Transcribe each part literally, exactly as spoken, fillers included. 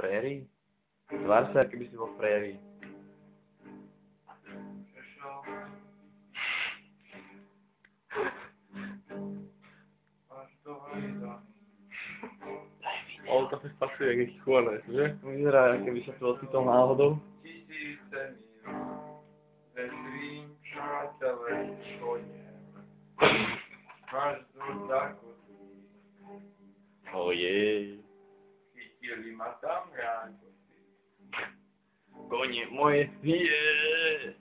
prérii? Tvár sa, keby si bol v prérii. Prešel. Až do hajda. Ale to fakt pasuje, jak je chované, že? Vyzerá, keby sa tu ocitol náhodou. Tisíce mil. Ve svým přátelé koně. Máš do zákotí. Ojej. Chytili ma tam rákoty. Koně moje je.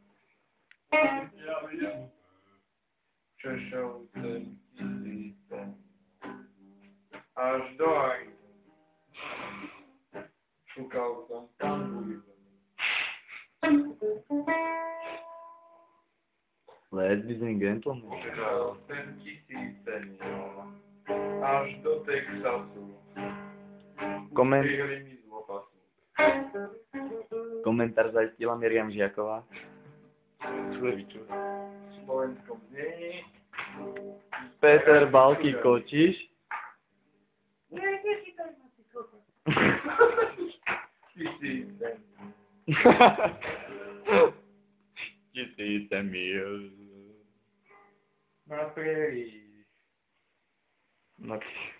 Já vím. Přešel jsem tisíce. Až do hajda. Šukal som tam bujdu. Ladies and gentlemen. Přešel jsem tisíce mil. Až do Texasu. Koment, Vyhli mi z opasu. komentár zajistila Miriam Žiaková. Čuleviču. V slovenskom znení. Peter Balky Kočiš. Tisíce. Tisíce mil. Na prérii. No.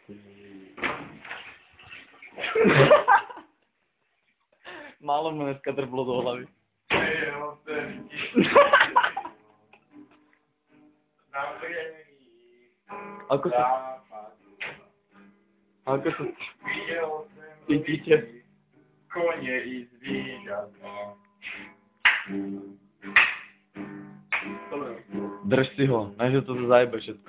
Málo mu dneska drblo do hlavy. Přijel jsem tisíce. Na prérii. Ako sa... Západu. Ako sa... Viděl jsem Cítite? lidi, koně i zvířata. Drž si ho, než to zajebe všetko.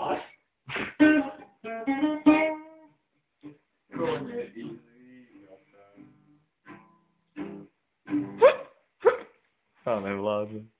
Koně i zvířata. A nevládze.